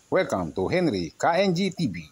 Welcome to Henry KNG TV.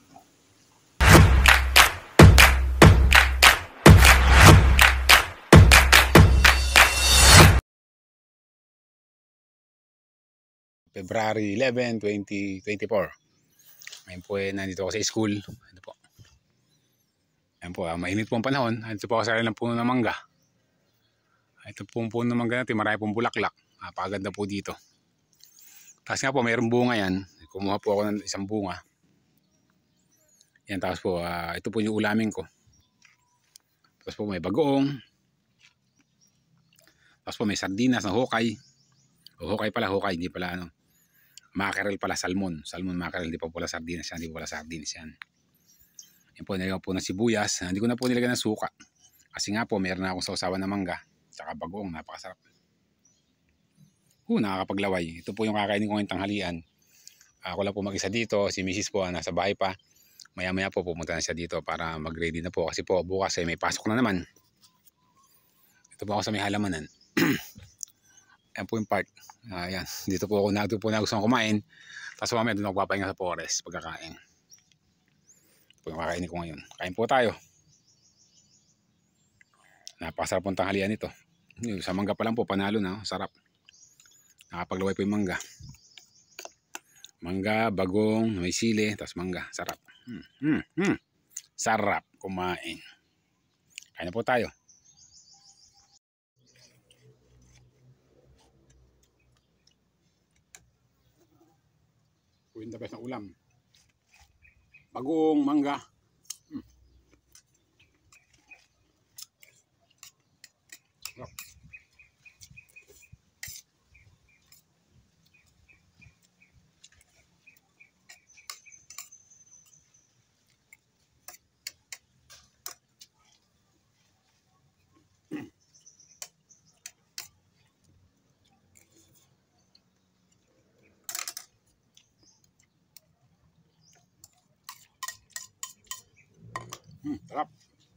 February 11, 2024. Ngayon po nandito ako sa school. Ito po. Ayan po, mainit po ang panahon. Ito po ako sa ng puno ng mangga. Ito po ang puno ng mangga natin. Marami pong bulaklak. Napakaganda po dito. Kasi nga po mayroong bunga yan. Kumuha po ako ng isang bunga. Yan, tapos po ito po yung ulamin ko. Tapos po may bagoong. Tapos po may sardinas na hokay. Hokay pala, hokay. Hindi pala ano. Mackerel pala, salmon. Salmon mackerel, hindi pa pala sardinas yan. Hindi pa pala sardinas yan. Yan po, nilagyan po ng sibuyas. Hindi ko na po nilagyan ng suka. Kasi nga po, meron na akong sausawan na mangga. Tsaka bagoong, napakasarap. Nakakapaglaway. Ito po yung kakainin ko ngayong tanghalian. Ako lang po mag-isa dito. Si Mrs. po nasa bahay pa. Maya-maya po pumunta na siya dito para mag-ready na po. Kasi po bukas may pasok na naman. Ito po ako sa may halamanan. Ayan po yung park. Ayan. Dito po ako na gusto kong kumain. Tapos mamaya doon ako papahinga sa forest pagkakain. Ito po yung kakainin ko ngayon. Kain po tayo. Napakasarap pong tanghalian ito. Sa mangga pa lang po, panalo na. Sarap. Nakapaglaway po yung mangga. Mangga, bagong, may sili, tapos mangga. Sarap. Sarap kumain. Kain na po tayo. Uwin the best na ulam. Bagong, mangga. Sarap. Sarap.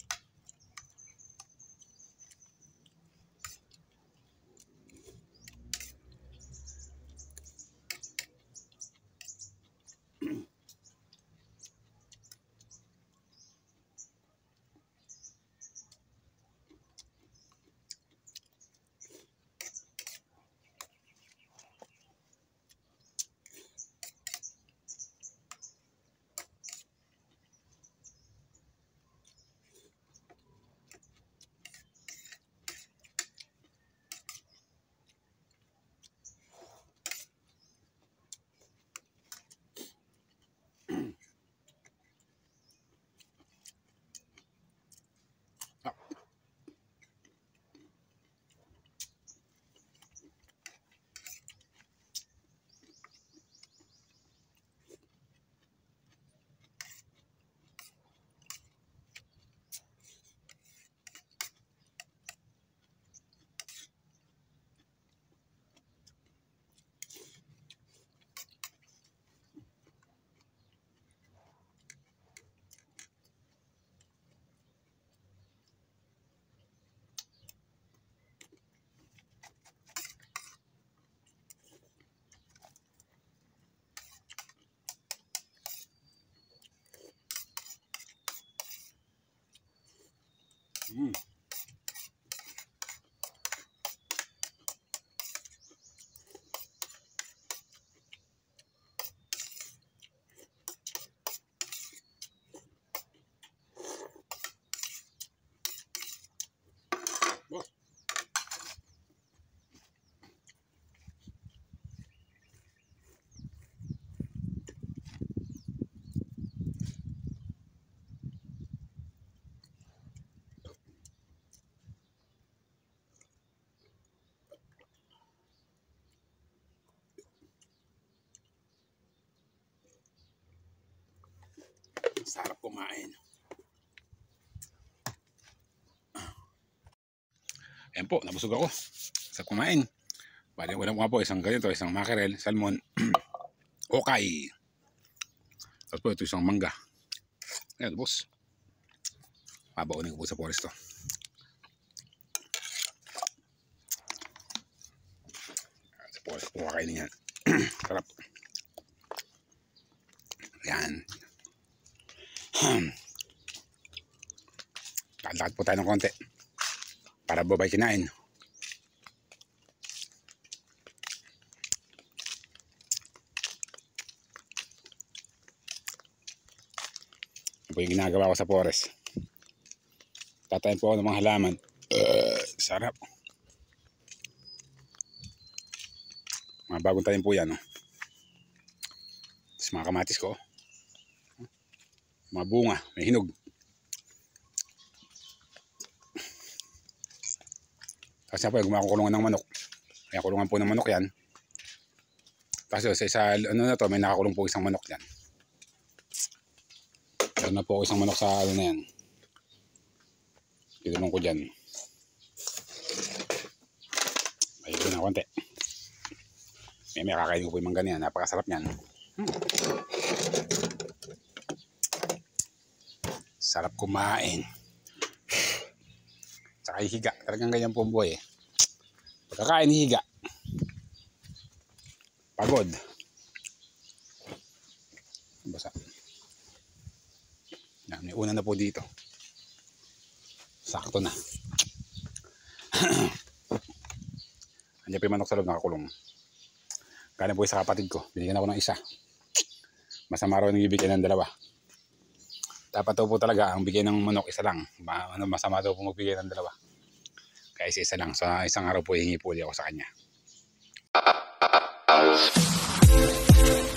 Sarap kumain. Ayan po, nabusog ako sa kumain. Bali, wala mo nga po, isang ganito, isang mackerel, salmon, okay. Tapos po ito isang mangga. Ayan, boss. Babaunin ko po sa forest to. Sa forest po kakainin yan. Sarap. Yan. Lakad po tayo ng konti para babay kinain. Ito po yung ginagawa ko sa forest. Tatayin po ako ng mga halaman. Sarap. Mga bagong tanim po yan. Tapos mga kamatis ko. Mga bunga, may hinog. Tapos yan po yung gumakulungan ng manok. Kaya kulungan po ng manok yan. Tapos sa isa, ano na to, may nakakulong po isang manok yan. Meron na po isang manok sa ano na yan. Tinulong ko dyan. Ayun na konti. May kakain ko po yung mangga niyan. Napakasarap niyan. Sarap kumain. Tsaka hihiga. Talagang ganyan po ang buhay eh. Pagkakain, hihiga. Pagod. Basa. Yan, may una na po dito. Sakto na. Andiyan pa yung manok sa loob nakakulong. Galing po sa kapatid ko. Binigyan ako ng isa. Masama raw nang ibigay ng dalawa. Dapat daw po talaga ang bigay ng manok isa lang. Masama daw po magbigay ng dalawa. Kaya isa lang. Sa isang araw po hihingi po ako sa kanya.